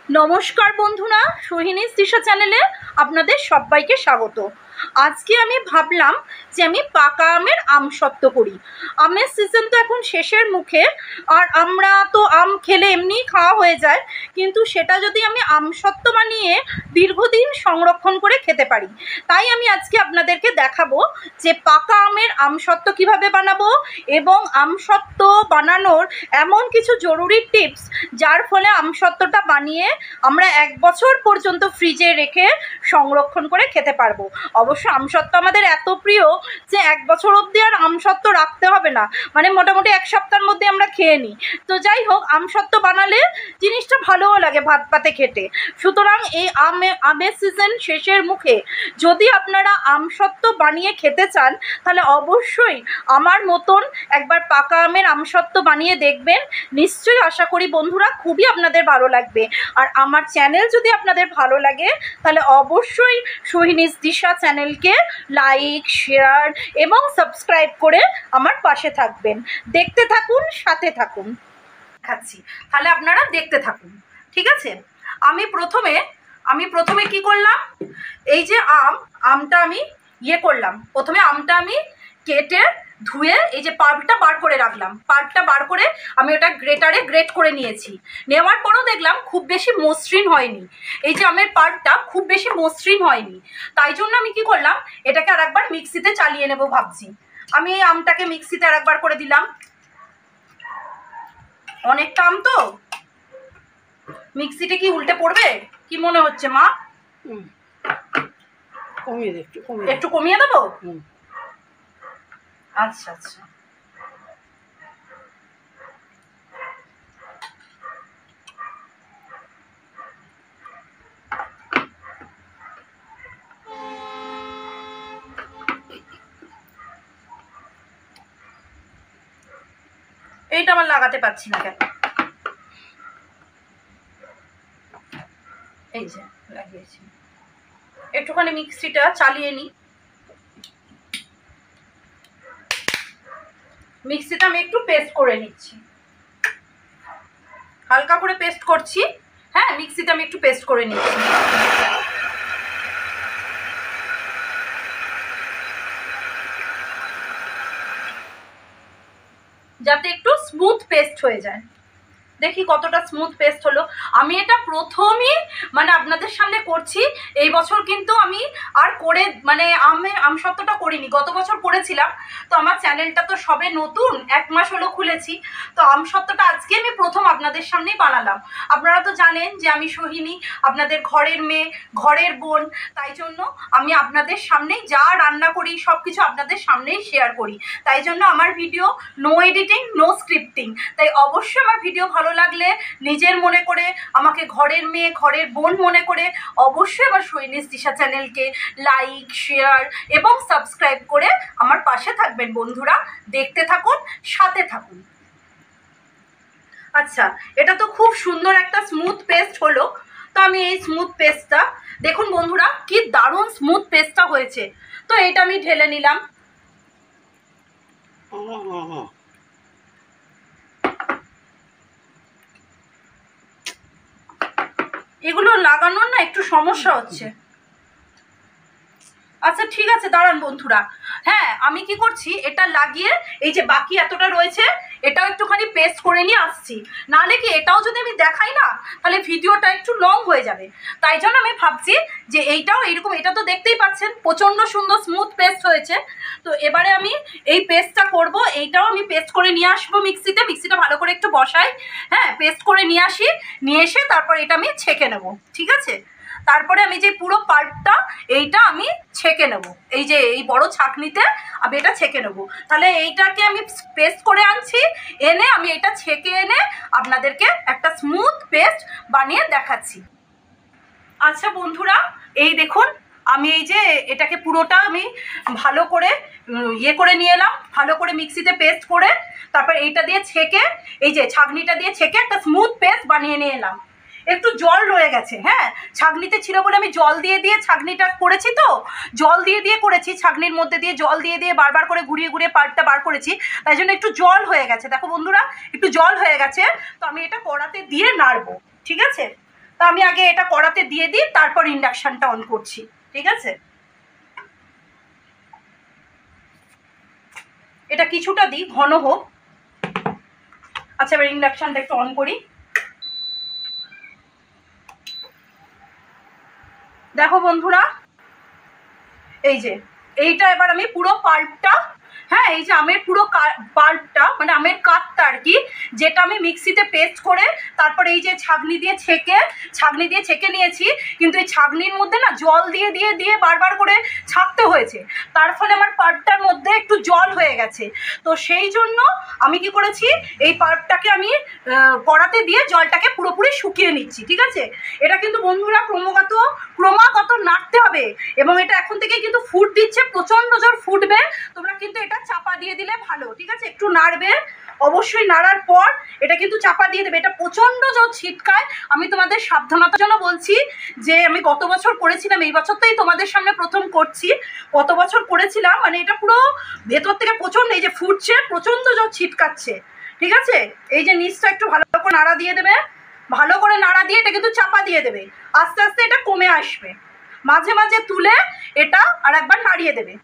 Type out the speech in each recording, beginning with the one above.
নমস্কার বন্ধুরা, সোহিনীস দিশা চ্যানেলে আপনাদের সবাইকে স্বাগত। আজকে আমি ভাবলাম যে আমি পাকা আমের আমসত্ত্ব করি। আমের সিজন তো এখন শেষের মুখে, আর আমরা তো আম খেলে এমনিই খাওয়া হয়ে যায়, কিন্তু সেটা যদি আমি আমসত্ত্ব বানিয়ে দীর্ঘদিন সংরক্ষণ করে খেতে পারি, তাই আমি আজকে আপনাদেরকে দেখাবো যে পাকা আমের আমসত্ত্ব কিভাবে বানাবো এবং আমসত্ত্ব বানানোর এমন কিছু জরুরি টিপস যার ফলে আমসত্ত্বটা বানিয়ে আমরা 1 বছর পর্যন্ত ফ্রিজে রেখে সংরক্ষণ করে খেতে পারবো। অবশ্য আমসত্ত্ব আমাদের এত প্রিয় যে 1 বছর অবধি আর আমসত্ত্ব রাখতে হবে না, মানে মোটামুটি 1 সপ্তাহের মধ্যে আমরা খেয়ে নিই। তো যাই হোক, আমসত্ত্ব বানালে জিনিসটা ভালোও লাগে ভাত পাতে খেতে। সুতরাং এই আমের সিজন শেষের মুখে যদি আপনারা আমসত্ত্ব বানিয়ে খেতে চান, তাহলে অবশ্যই আমার মতন একবার পাকা আমের আমসত্ত্ব বানিয়ে দেখবেন। নিশ্চয়ই আশা করি বন্ধুরা খুবই আপনাদের ভালো লাগবে। আর আমার চ্যানেল যদি আপনাদের ভালো লাগে, তাহলে অবশ্যই সোহিনীস দিশা চ্যানেলকে লাইক, শেয়ার এবং সাবস্ক্রাইব করে আমার পাশে থাকবেন। দেখতে থাকুন, সাথে থাকুন, খাচ্ছি, তাহলে আপনারা দেখতে থাকুন, ঠিক আছে? আমি প্রথমে কি করলাম, এই যে আমটা আমি করলাম, প্রথমে আমটা আমি কেটে ধুয়ে এই যে পাল্পটা বার করে রাখলাম। পাল্পটা বার করে আমি ওটা গ্রেটারে গ্রেট করে নিয়েছি। নেওয়ার পরও দেখলাম খুব বেশি মসৃণ হয়নি, এই যে আমের পাল্পটা খুব বেশি মসৃণ হয়নি। তাই জন্য আমি কি করলাম, এটাকে আর একবার মিক্সিতে চালিয়ে নেব ভাবছি। আমি এই আমটাকে মিক্সিতে আর একবার করে দিলাম। অনেকটা আম তো, মিক্সিতে কি উল্টে পড়বে কি মনে হচ্ছে মা? কমিয়ে দে, একটু কমিয়ে দেবো। আচ্ছা আচ্ছা, এইটা আমার লাগাতে পারছি না কেন, এই যে লাগিয়েছি। একটুখানি মিক্সিটা চালিয়ে নিই। মিক্সিটা আমি একটু পেস্ট করে নিচ্ছি, হালকা করে পেস্ট করছি। হ্যাঁ, মিক্সিতে আমি একটু পেস্ট করে নিচ্ছি, যাতে একটু স্মুথ পেস্ট হয়ে যায়। দেখি কতটা স্মুথ পেস্ট হলো। আমি এটা প্রথমই মানে আপনাদের সামনে করছি এই বছর, কিন্তু আমি আর করে মানে আমসত্ত্বটা করিনি। গত বছর করেছিলাম, তো আমার চ্যানেলটা তো সবে নতুন, 1 মাস হলো খুলেছি। তো আমসত্ত্বটা আজকে আমি প্রথম আপনাদের সামনেই বানালাম। আপনারা তো জানেন যে আমি সোহিনী, আপনাদের ঘরের মেয়ে, ঘরের বোন। তাই জন্য আমি আপনাদের সামনেই যা রান্না করি সব কিছু আপনাদের সামনেই শেয়ার করি। তাই জন্য আমার video no editing, no scripting. তাই অবশ্যই আমার ভিডিও ভালো লাগলে নিজের মনে করে, আমাকে ঘরের মেয়ে, ঘরের বোন মনে করে অবশ্যই আমার সোহিনীস দিশা চ্যানেলকে লাইক, শেয়ার এবং সাবস্ক্রাইব করে আমার পাশে থাকবেন বন্ধুরা। দেখতে থাকুন, সাথে থাকুন। আচ্ছা, এটা তো খুব সুন্দর একটা স্মুথ পেস্ট হলো। তো আমি এই স্মুথ পেস্টটা দেখুন বন্ধুরা, কি দারুণ স্মুথ পেস্টটা হয়েছে। তো এটা আমি ঢেলে নিলাম। এগুলো লাগানোর না একটু সমস্যা হচ্ছে। আচ্ছা ঠিক আছে, দাঁড়ান বন্ধুরা। হ্যাঁ, আমি কি করছি, এটা লাগিয়ে এই যে বাকি এতটা রয়েছে এটাও একটুখানি পেস্ট করে নিয়ে আসছি। নাহলে কি এটাও যদি আমি দেখাই না, তাহলে ভিডিওটা একটু লং হয়ে যাবে। তাই জন্য আমি ভাবছি যে এইটাও এইরকম, এটা তো দেখতেই পাচ্ছেন প্রচণ্ড সুন্দর স্মুথ পেস্ট হয়েছে। তো এবারে আমি এই পেস্টটা করব, এইটাও আমি পেস্ট করে নিয়ে আসবো মিক্সিতে। মিক্সিটা ভালো করে একটু বসাই, হ্যাঁ, পেস্ট করে নিয়ে আসি। নিয়ে এসে তারপর এটা আমি ছেঁকে নেব, ঠিক আছে? তারপরে আমি যে পুরো পাল্পটা এইটা আমি ছেঁকে নেব, এই যে এই বড় ছাঁকনিতে আমি এটা ছেঁকে নেব। তাহলে এইটাকে আমি পেস্ট করে আনছি, এনে আমি এটা ছেঁকে এনে আপনাদেরকে একটা স্মুথ পেস্ট বানিয়ে দেখাচ্ছি। আচ্ছা বন্ধুরা, এই দেখুন আমি এই যে এটাকে পুরোটা আমি ভালো করে করে নিয়ে এলাম, ভালো করে মিক্সিতে পেস্ট করে। তারপর এইটা দিয়ে ছেঁকে, এই যে ছাঁকনিটা দিয়ে ছেঁকে একটা স্মুথ পেস্ট বানিয়ে নিয়ে এলাম। একটু জল রয়ে গেছে, হ্যাঁ, ছাঁকনিতে ছিল বলে আমি জল দিয়ে দিয়ে ছাঁকনিটা করেছি। তো জল দিয়ে দিয়ে করেছি, ছাঁকনির মধ্যে দিয়ে জল দিয়ে দিয়ে বারবার করে ঘুরিয়ে ঘুরিয়ে পাল্পটা বার করেছি, তাই জন্য একটু জল হয়ে গেছে। দেখো বন্ধুরা, একটু জল হয়ে গেছে। তো আমি এটা কড়াতে দিয়ে নাড়বো, ঠিক আছে? আমি আগে এটা কড়াতে দিয়ে দিই, তারপর ইন্ডাকশানটা অন করছি, ঠিক আছে? এটা কিছুটা দিই, ঘন হোক। আচ্ছা, এবার ইন্ডাকশানটা একটু অন করি। দেখো বন্ধুরা, এই যে এইটা এবার আমি পুরো পাল্পটা, হ্যাঁ, এই যে আমের পুরো পাল্পটা, মানে আমের কাঠটা আর কি, যেটা আমি মিক্সিতে পেস্ট করে তারপরে এই যে ছাঁকনি দিয়ে ছেঁকে নিয়েছি। কিন্তু এই ছাঁকনির মধ্যে না জল দিয়ে দিয়ে দিয়ে বারবার করে ছাঁকতে হয়েছে, তার ফলে আমার পাল্পটার মধ্যে একটু জল হয়ে গেছে। তো সেই জন্য আমি কি করেছি, এই পাল্পটাকে আমি কড়াতে দিয়ে জলটাকে পুরোপুরি শুকিয়ে নিচ্ছি, ঠিক আছে? এটা কিন্তু বন্ধুরা ক্রমাগত নাড়তে হবে, এবং এটা এখন থেকে কিন্তু ফুট দিচ্ছে, প্রচণ্ড জোর ফুটবে। তোমরা কিন্তু এটা চাপা দিয়ে দিলে ভালো, ঠিক আছে? একটু নাড়বে, অবশ্যই নাড়ার পর এটা কিন্তু চাপা দিয়ে দেবে। এটা প্রচণ্ড জোর ছিটকায়, আমি তোমাদের সাবধানতার জন্য বলছি যে আমি গত বছর করেছিলাম, এই বছর তোই তোমাদের সামনে প্রথম করছি। গত বছর করেছিলাম, মানে এটা পুরো ভেতর থেকে প্রচণ্ড, এই যে ফুটছে, প্রচণ্ড জোর ছিটকাচ্ছে, ঠিক আছে? এই যে নিচটা একটু ভালো করে নাড়া দিয়ে দেবে, ভালো করে নাড়া দিয়ে এটা কিন্তু চাপা দিয়ে দেবে। আস্তে আস্তে এটা কমে আসবে, মাঝে মাঝে তুলে এটা আর একবার নাড়িয়ে দেবে।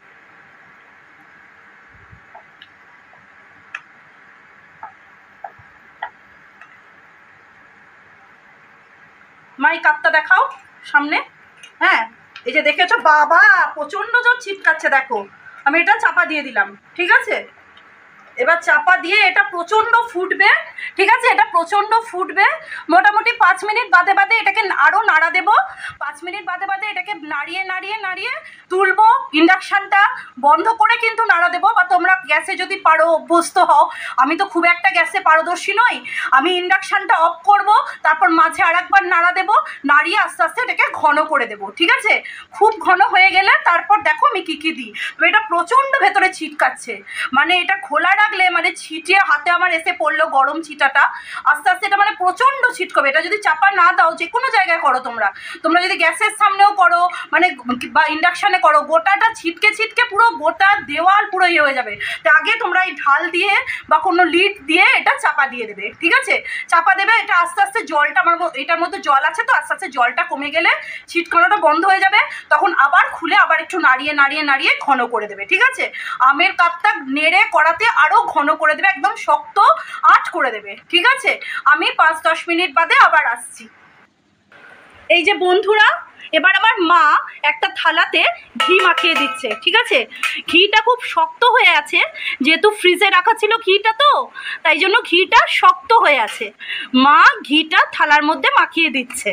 মাই কাপটা দেখাও সামনে। হ্যাঁ, এই যে দেখেছো, বাবা প্রচণ্ড জোর ছিটকাচ্ছে, দেখো। আমি এটা চাপা দিয়ে দিলাম, ঠিক আছে? এবার চাপা দিয়ে এটা প্রচণ্ড ফুটবে, ঠিক আছে? এটা প্রচণ্ড ফুটবে, মোটামুটি 5 মিনিট বাদে বাদে এটাকে আরও নাড়া দেবো। 5 মিনিট বাদে বাদে এটাকে নাড়িয়ে নাড়িয়ে নাড়িয়ে তুলবো। ইন্ডাকশানটা বন্ধ করে কিন্তু নাড়া দেবো, বা তোমরা গ্যাসে যদি পারো অভ্যস্ত হও। আমি তো খুব একটা গ্যাসে পারদর্শী নই, আমি ইন্ডাকশানটা অফ করব, তারপর মাঝে আর একবার নাড়া দেবো, নাড়িয়ে আস্তে আস্তে এটাকে ঘন করে দেবো, ঠিক আছে? খুব ঘন হয়ে গেলে তারপর দেখো আমি কী কী দিই। তো এটা প্রচণ্ড ভেতরে ছিটকাচ্ছে, মানে এটা খোলা রাখলে মানে ছিটিয়ে হাতে আমার এসে পড়লো গরম ছিটাটা, আস্তে আস্তে এটা মানে প্রচণ্ড ছিটকবে। এটা যদি চাপা না দাও, যে কোনো জায়গায় করো তোমরা যদি গ্যাসের সামনেও করো, মানে বা ইন্ডাকশানে করো, গোটাটা ছিটকে ছিটকে পুরো গোটা দেওয়াল পুরো ইয়ে হয়ে যাবে। তো আগে তোমরা এই ঢাল দিয়ে বা কোনো লিড দিয়ে এটা চাপা দিয়ে দেবে, ঠিক আছে? চাপা দেবে, এটা আস্তে আস্তে জলটা, আমার এটার মধ্যে জল আছে, তো আস্তে আস্তে জলটা কমে গেলে ছিটকানোটা বন্ধ হয়ে যাবে। তখন আবার খুলে আবার একটু নাড়িয়ে নাড়িয়ে নাড়িয়ে ঘন করে দেবে, ঠিক আছে? আমের কাপটা নেড়ে কড়াতে আরও ঘন করে দেবে, একদম শক্ত আট করে দেবে, ঠিক আছে? আমি 5-10 মিনিট বাদে আবার আসছি। এই যে বন্ধুরা, এবার আমার মা একটা থালাতে ঘি মাখিয়ে দিচ্ছে, ঠিক আছে? ঘিটা খুব শক্ত হয়ে আছে, যেহেতু ফ্রিজে রাখা ছিল ঘিটা, তো তাই জন্য ঘিটা শক্ত হয়ে আছে। মা ঘিটা থালার মধ্যে মাখিয়ে দিচ্ছে।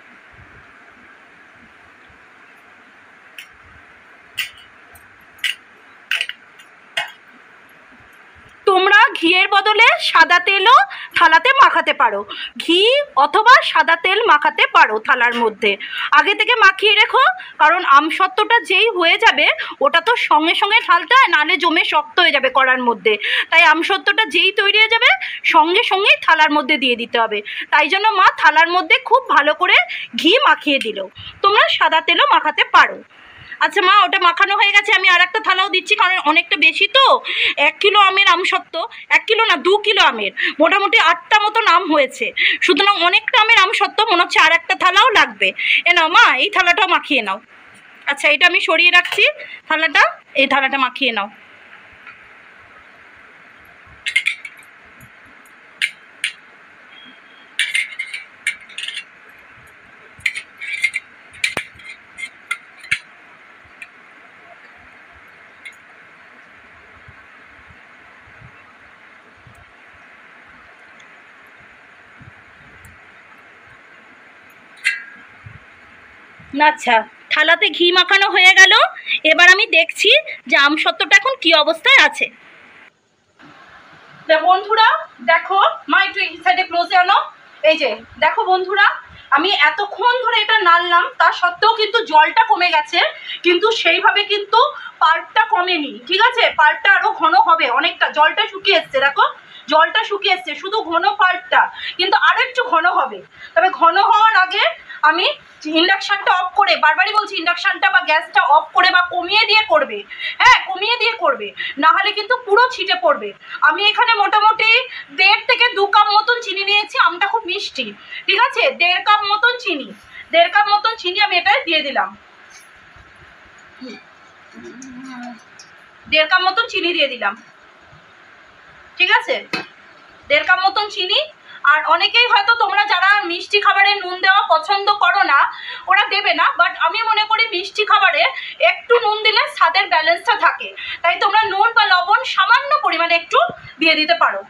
তোমরা ঘিয়ের বদলে সাদা তেলও থালাতে মাখাতে পারো, ঘি অথবা সাদা তেল মাখাতে পারো থালার মধ্যে। আগে থেকে মাখিয়ে রেখো, কারণ আমসত্ত্বটা যেই হয়ে যাবে ওটা তো সঙ্গে সঙ্গে ঢালতে হয়, নাহলে জমে শক্ত হয়ে যাবে কড়ার মধ্যে। তাই আমসত্ত্বটা যেই তৈরি হয়ে যাবে সঙ্গে সঙ্গেই থালার মধ্যে দিয়ে দিতে হবে। তাই জন্য মা থালার মধ্যে খুব ভালো করে ঘি মাখিয়ে দিল। তোমরা সাদা তেলও মাখাতে পারো। আচ্ছা মা, ওটা মাখানো হয়ে গেছে, আমি আর একটা থালাও দিচ্ছি, কারণ অনেকটা বেশি তো। 1 কিলো আমের আমসত্ত্ব, 1 কিলো না 2 কিলো আমের মোটামুটি 8টা মতন আম হয়েছে, সুতরাং অনেকটা আমের আমসত্ত্ব, মনে হচ্ছে আর একটা থালাও লাগবে। এ নাও মা, এই থালাটাও মাখিয়ে নাও। আচ্ছা, এটা আমি সরিয়ে রাখছি থালাটা, এই থালাটা মাখিয়ে নাও। আচ্ছা, থালাতে ঘি মাখানো হয়ে গেল। এবার আমি দেখছি যে আমসত্ত্বটা এখন কি অবস্থায় আছে। বন্ধুরা দেখো, মা একটু এই সাইডে ক্লোজে আনো। এই যে দেখো বন্ধুরা, আমি এতক্ষণ ধরে এটা নাড়লাম, তা সত্ত্বেও কিন্তু জলটা কমে গেছে, কিন্তু সেইভাবে কিন্তু পাল্পটা কমেনি, ঠিক আছে? পাল্পটা আরও ঘন হবে অনেকটা, জলটা শুকিয়ে এসছে, দেখো জলটা শুকিয়ে এসছে, শুধু ঘন পাল্পটা, কিন্তু আরও একটু ঘন হবে। তবে ঘন হওয়ার আগে আমি ইন্ডাকশানটা অফ করে, বারবারই বলছি ইন্ডাকশানটা বা গ্যাসটা অফ করে বা কমিয়ে দিয়ে করবে, হ্যাঁ কমিয়ে দিয়ে করবে, না হলে কিন্তু পুরো ছিটে পড়বে। আমি এখানে মোটামুটি 1.5 থেকে 2 কাপ মতন চিনি নিয়েছি, আমটা খুব মিষ্টি, ঠিক আছে, 1.5 কাপ মতন চিনি, 1.5 কাপ মতন চিনি আমি এটাই দিয়ে দিলাম, 1.5 কাপ মতন চিনি দিয়ে দিলাম, ঠিক আছে, 1.5 কাপ মতন চিনি। আর অনেকেই হয়তো তোমরা যারা মিষ্টি খাবারে নুন দেওয়া পছন্দ করো না ওরা দেবে না, বাট আমি মনে করি মিষ্টি খাবারে একটু নুন দিলে স্বাদের ব্যালেন্সটা থাকে, তাই তোমরা নুন বা লবণ সামান্য পরিমাণে একটু দিয়ে দিতে পারো,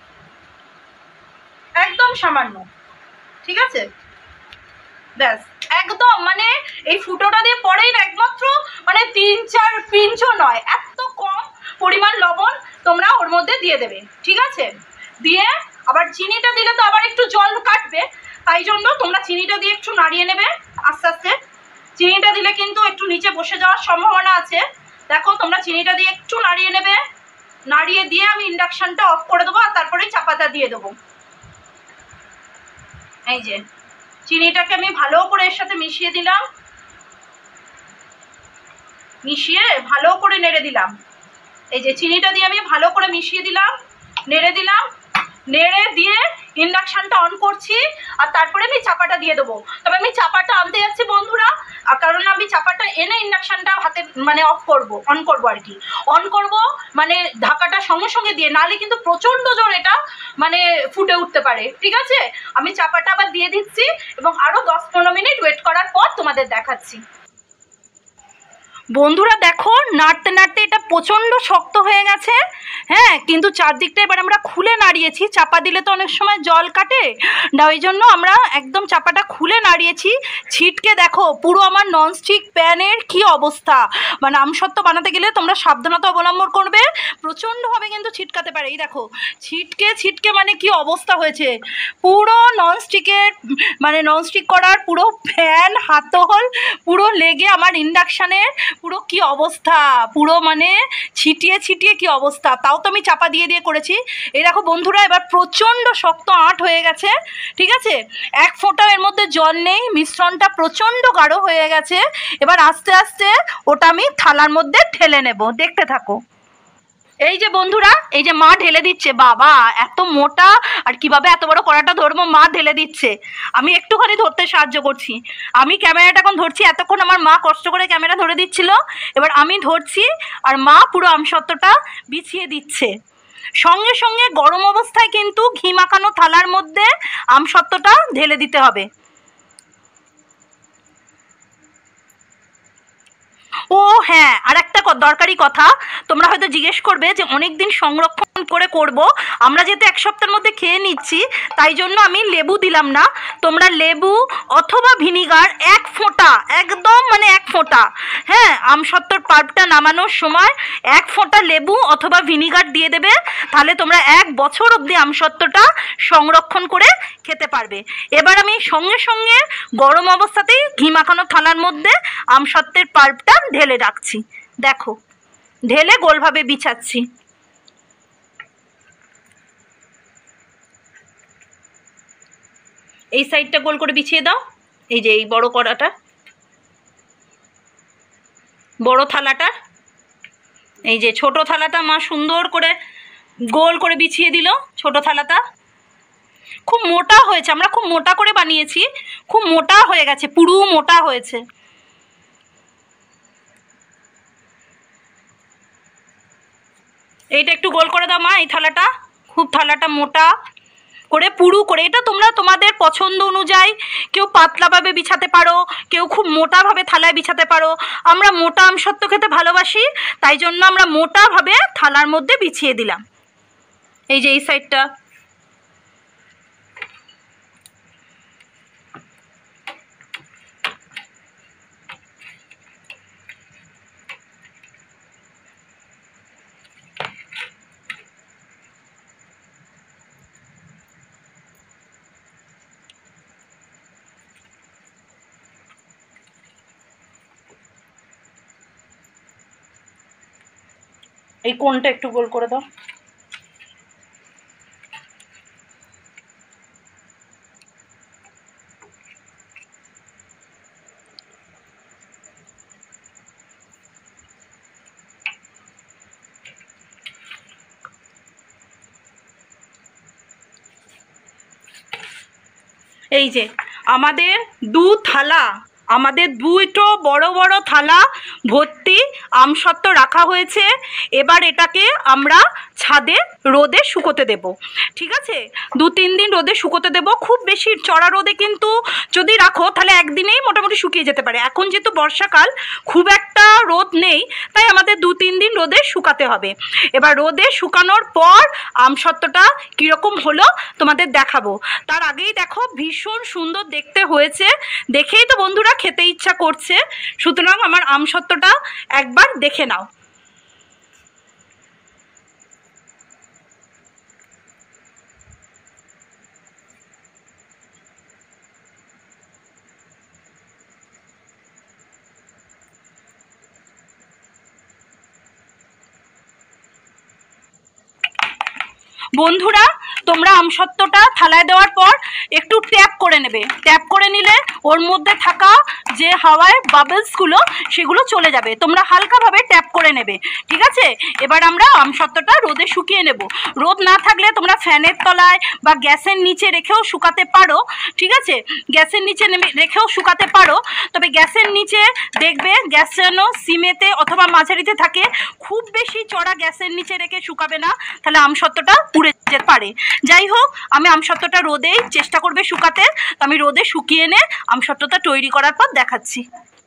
একদম সামান্য, ঠিক আছে, ব্যাস একদম। মানে এই ফুটোটা দিয়ে পরেই না একমাত্র মানে 3-4 পিঞ্চও নয়, এত কম পরিমাণ লবণ তোমরা ওর মধ্যে দিয়ে দেবে, ঠিক আছে। দিয়ে আবার চিনিটা দিলে তো আবার একটু জল কাটবে, তাই জন্য তোমরা চিনিটা দিয়ে একটু নাড়িয়ে নেবে আস্তে আস্তে। চিনিটা দিলে কিন্তু একটু নিচে বসে যাওয়ার সম্ভাবনা আছে, দেখো তোমরা চিনিটা দিয়ে একটু নাড়িয়ে নেবে, নাড়িয়ে দিয়ে আমি ইন্ডাকশানটা অফ করে দেবো আর তারপরে চাপাটা দিয়ে দেবো। এই যে চিনিটাকে আমি ভালো করে এর সাথে মিশিয়ে দিলাম, মিশিয়ে ভালো করে নেড়ে দিলাম, এই যে চিনিটা দিয়ে আমি ভালো করে মিশিয়ে দিলাম, নেড়ে দিলাম, নেড়ে দিয়ে ইন্ডাকশানটা অন করছি আর তারপরে আমি চাপাটা দিয়ে দেবো। তবে আমি চাপাটা আনতে যাচ্ছি বন্ধুরা, কারণ আমি চাপাটা এনে ইন্ডাকশানটা হাতে মানে অন করবো আর কি, অন করব মানে ঢাকাটা সঙ্গে সঙ্গে দিয়ে, নাহলে কিন্তু প্রচণ্ড জোর এটা মানে ফুটে উঠতে পারে, ঠিক আছে। আমি চাপাটা আবার দিয়ে দিচ্ছি এবং আরও 10-15 মিনিট ওয়েট করার পর তোমাদের দেখাচ্ছি। বন্ধুরা দেখো নাড়তে নাড়তে এটা প্রচণ্ড শক্ত হয়ে গেছে, হ্যাঁ, কিন্তু চারদিকটা এবার আমরা খুলে নাড়িয়েছি, চাপা দিলে তো অনেক সময় জল কাটে না, ওই জন্য আমরা একদম চাপাটা খুলে নাড়িয়েছি। ছিটকে দেখো পুরো আমার ননস্টিক প্যানের কি অবস্থা, মানে আমসত্ত্ব বানাতে গেলে তোমরা সাবধানতা অবলম্বন করবে, প্রচণ্ডভাবে কিন্তু ছিটকাতে পারে। এই দেখো ছিটকে ছিটকে মানে কি অবস্থা হয়েছে, পুরো ননস্টিকের মানে ননস্টিক করার পুরো ফ্যান হাতল পুরো লেগে আমার ইন্ডাকশানের পুরো কি অবস্থা, পুরো মানে ছিটিয়ে ছিটিয়ে কি অবস্থা, তাও তো আমি চাপা দিয়ে দিয়ে করেছি। এই দেখো বন্ধুরা এবার প্রচণ্ড শক্ত আঁট হয়ে গেছে, ঠিক আছে, এক ফোঁটাও এর মধ্যে জল নেই, মিশ্রণটা প্রচণ্ড গাঢ় হয়ে গেছে। এবার আস্তে আস্তে ওটা আমি থালার মধ্যে ঢেলে নেব, দেখতে থাকো। এই যে বন্ধুরা এই যে মা ঢেলে দিচ্ছে, বাবা এত মোটা আর কিভাবে এত বড় কড়াটা ধরবো, মা ঢেলে দিচ্ছে, আমি একটুখানি ধরতে সাহায্য করছি, আমি ক্যামেরাটা এখন ধরছি, এতক্ষণ আমার মা কষ্ট করে ক্যামেরা ধরে দিচ্ছিল, এবার আমি ধরছি আর মা পুরো আমসত্ত্বটা বিছিয়ে দিচ্ছে। সঙ্গে সঙ্গে গরম অবস্থায় কিন্তু ঘি মাখানো থালার মধ্যে আমসত্ত্বটা ঢেলে দিতে হবে। ও হ্যাঁ, আর একটা দরকারি কথা, তোমরা হয়তো জিজ্ঞেস করবে যে অনেক দিন সংরক্ষণ করে করব, আমরা যেহেতু 1 সপ্তাহের মধ্যে খেয়ে নিচ্ছি তাই জন্য আমি লেবু দিলাম না, তোমরা লেবু অথবা ভিনিগার 1 ফোঁটা, একদম মানে 1 ফোঁটা, হ্যাঁ, আমসত্ত্বর পাল্পটা নামানোর সময় 1 ফোঁটা লেবু অথবা ভিনিগার দিয়ে দেবে, তাহলে তোমরা 1 বছর অবধি আমসত্ত্বটা সংরক্ষণ করে খেতে পারবে। এবার আমি সঙ্গে সঙ্গে গরম অবস্থাতেই ঘি মাখানো থালার মধ্যে আমসত্ত্বের পাল্পটা ঢেলে রাখছি, দেখো ঢেলে গোলভাবে বিছাচ্ছি। এই সাইডটা গোল করে বিছিয়ে দাও, এই যে এই বড় কড়াটা, বড় থালাটা, এই যে ছোট থালাটা মা সুন্দর করে গোল করে বিছিয়ে দিল, ছোট থালাটা খুব মোটা হয়েছে, আমরা খুব মোটা করে বানিয়েছি, খুব মোটা হয়ে গেছে, পুরো মোটা হয়েছে। এইটা একটু গোল করে দাও মা, এই থালাটা খুব থালাটা মোটা করে পুরু করে, এটা তোমরা তোমাদের পছন্দ অনুযায়ী কেউ পাতলাভাবে বিছাতে পারো, কেউ খুব মোটাভাবে থালায় বিছাতে পারো, আমরা মোটা আমসত্ত্ব খেতে ভালোবাসি তাই জন্য আমরা মোটাভাবে থালার মধ্যে বিছিয়ে দিলাম। এই যে এই সাইডটা, এই কোণটা একটু গোল করে দাও। এই যে আমাদের দুটো বড় বড় থালা ভর্তি আমসত্ত্ব রাখা হয়েছে। এবার এটাকে আমরা ছাদে রোদে শুকোতে দেব। ঠিক আছে, 2-3 দিন রোদে শুকোতে দেব। খুব বেশি চড়া রোদে কিন্তু যদি রাখো তাহলে একদিনেই মোটামুটি শুকিয়ে যেতে পারে। এখন যেহেতু বর্ষাকাল, খুব একটা রোদ নেই, তাই আমাদের 2-3 দিন রোদে শুকাতে হবে। এবার রোদে শুকানোর পর আমসত্ত্বটা কীরকম হলো তোমাদের দেখাবো। তার আগেই দেখো ভীষণ সুন্দর দেখতে হয়েছে, দেখেই তো বন্ধুরা খেতে ইচ্ছা করছে। সুতরাং আমার আমসত্ত্বটা একবার দেখে নাও। বন্ধুরা, তোমরা আমসত্ত্বটা থালায় দেওয়ার পর একটু ট্যাপ করে নেবে। ট্যাপ করে নিলে ওর মধ্যে থাকা যে হাওয়ায় বাবলসগুলো সেগুলো চলে যাবে। তোমরা হালকাভাবে ট্যাপ করে নেবে। ঠিক আছে, এবার আমরা আমসত্ত্বটা রোদে শুকিয়ে নেব। রোদ না থাকলে তোমরা ফ্যানের তলায় বা গ্যাসের নিচে রেখেও শুকাতে পারো। ঠিক আছে, গ্যাসের নিচে রেখেও শুকাতে পারো। তবে গ্যাসের নিচে দেখবে গ্যাস যেন সিমেতে অথবা মাঝারিতে থাকে। খুব বেশি চড়া গ্যাসের নিচে রেখে শুকাবে না, তাহলে আমসত্ত্বটা পুড়ে যেতে পারে। যাই হোক, আমি আমসত্ত্বটা রোদেই চেষ্টা করবে শুকাতে। তো আমি রোদে শুকিয়ে এনে আমসত্ত্বটা তৈরি করার পর দেখাচ্ছি।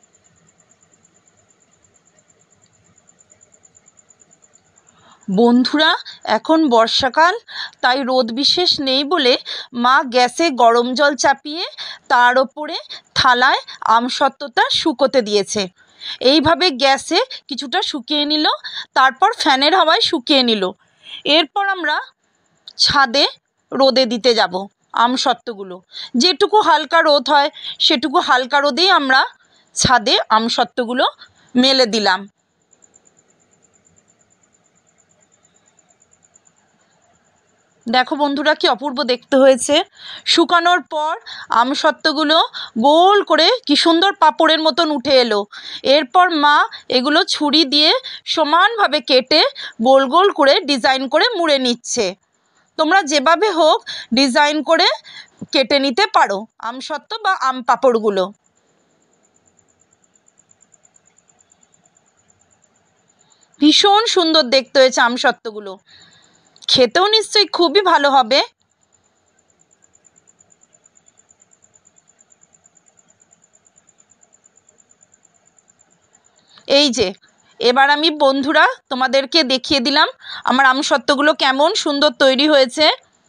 বন্ধুরা, এখন বর্ষাকাল, তাই রোদ বিশেষ নেই বলে মা গ্যাসে গরম জল চাপিয়ে তার ওপরে থালায় আমসত্ত্বটা শুকোতে দিয়েছে। এইভাবে গ্যাসে কিছুটা শুকিয়ে নিল, তারপর ফ্যানের হাওয়ায় শুকিয়ে নিল। এরপর আমরা ছাদে রোদে দিতে যাব আমসত্ত্বগুলো। যেটুকু হালকা রোদ হয় সেটুকু হালকা রোদেই আমরা ছাদে আমসত্ত্বগুলো মেলে দিলাম। দেখো বন্ধুরা, কি অপূর্ব দেখতে হয়েছে। শুকানোর পর আমসত্ত্বগুলো গোল করে কি সুন্দর পাঁপড়ের মতন উঠে এলো। এরপর মা এগুলো ছুরি দিয়ে সমানভাবে কেটে গোল গোল করে ডিজাইন করে মুড়ে নিচ্ছে। তোমরা যেভাবে হোক ডিজাইন করে কেটে নিতে পারো আমসত্ত্ব বা আম পাঁপড়গুলো। ভীষণ সুন্দর দেখতে হয়েছে আমসত্ত্বগুলো, খেতেও নিশ্চয়ই খুবই ভালো হবে। এই যে এবার আমি বন্ধুরা তোমাদেরকে দেখিয়ে দিলাম আমার আমসত্ত্বগুলো কেমন সুন্দর তৈরি হয়েছে।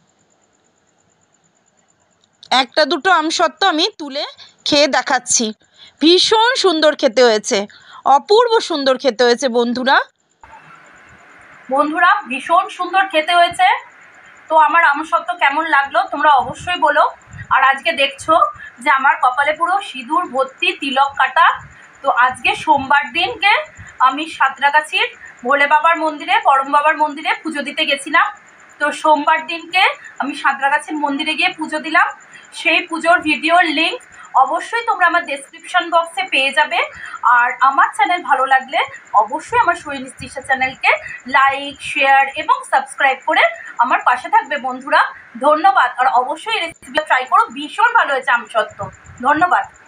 একটা দুটো আমসত্ত্ব আমি তুলে খেয়ে দেখাচ্ছি। ভীষণ সুন্দর খেতে হয়েছে, অপূর্ব সুন্দর খেতে হয়েছে বন্ধুরা। বন্ধুরা, ভীষণ সুন্দর খেতে হয়েছে। তো আমার আমসত্ত্ব কেমন লাগলো তোমরা অবশ্যই বলো। আর আজকে দেখছো যে আমার কপালে পুরো সিঁদুর ভর্তি, তিলক কাটা। তো আজকে সোমবার দিনকে আমি সাঁতরাগাছির ভোলে বাবার মন্দিরে, পরম বাবার মন্দিরে পুজো দিতে গেছিলাম। তো সোমবার দিনকে আমি সাঁতরাগাছির মন্দিরে গিয়ে পুজো দিলাম। সেই পুজোর ভিডিওর লিঙ্ক অবশ্যই তোমরা আমার ডেসক্রিপশন বক্সে পেয়ে যাবে। আর আমার চ্যানেল ভালো লাগলে অবশ্যই আমার সোহিনী তৃষা চ্যানেলকে লাইক, শেয়ার এবং সাবস্ক্রাইব করে আমার পাশে থাকবে বন্ধুরা। ধন্যবাদ। আর অবশ্যই এই রেসিপিটা ট্রাই করো, ভীষণ ভালো হয়েছে আমসত্ত্ব। ধন্যবাদ।